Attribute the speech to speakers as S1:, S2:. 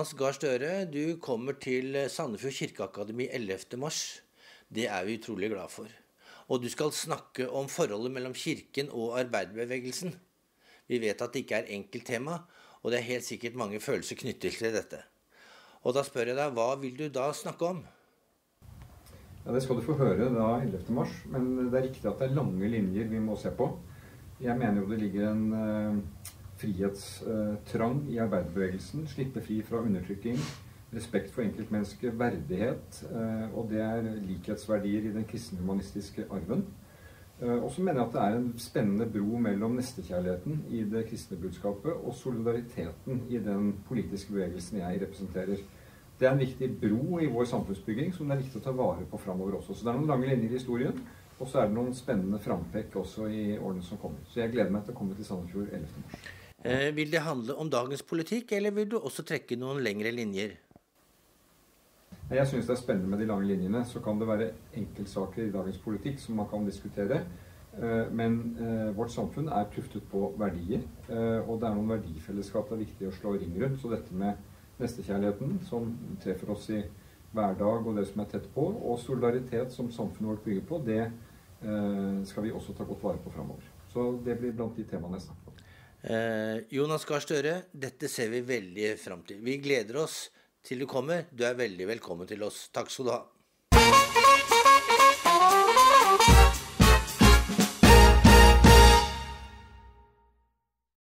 S1: Jonas Gahr Støre, du kommer til Sandefjord Kirkeakademi 11. mars. Det er vi utrolig glad for. Og du skal snakke om forholdet mellom kirken og arbeiderbevegelsen. Vi vet at det ikke er enkelt tema, og det er helt sikkert mange følelser knyttet til dette. Og da spør jeg deg, hva vil du da snakke om?
S2: Ja, det skal du få høre da 11. mars, men det er riktig at det er lange linjer vi må se på. Jeg mener jo det ligger en frihetstrang i arbeiderbevegelsen, slippe fri fra undertrykking, respekt for enkeltmenneske, verdighet, og det er likhetsverdier i den kristne-humanistiske arven. Og så mener jeg at det er en spennende bro mellom nestekjærligheten i det kristne budskapet og solidariteten i den politiske bevegelsen jeg representerer. Det er en viktig bro i vår samfunnsbygging som det er viktig å ta vare på fremover også. Så det er noen lange linjer i historien, og så er det noen spennende frampekk også i årene som kommer. Så jeg gleder meg til å komme til Sandefjord 11. mars.
S1: Vil det handle om dagens politikk, eller vil du også trekke noen lengre linjer?
S2: Jeg synes det er spennende med de lange linjene. Så kan det være enkeltsaker i dagens politikk som man kan diskutere. Men vårt samfunn er tuftet på verdier, og det er noen verdifellesskap det er viktig å slå ring rundt. Så dette med nestekjærligheten, som treffer oss i hverdag og det som er tett på, og solidaritet som samfunnet vårt bygger på, det skal vi også ta godt vare på fremover. Så det blir blant de temaene jeg snakker om.
S1: Jonas Gahr Støre, dette ser vi veldig frem til. Vi gleder oss til du kommer. Du er veldig velkommen til oss. Takk skal du ha.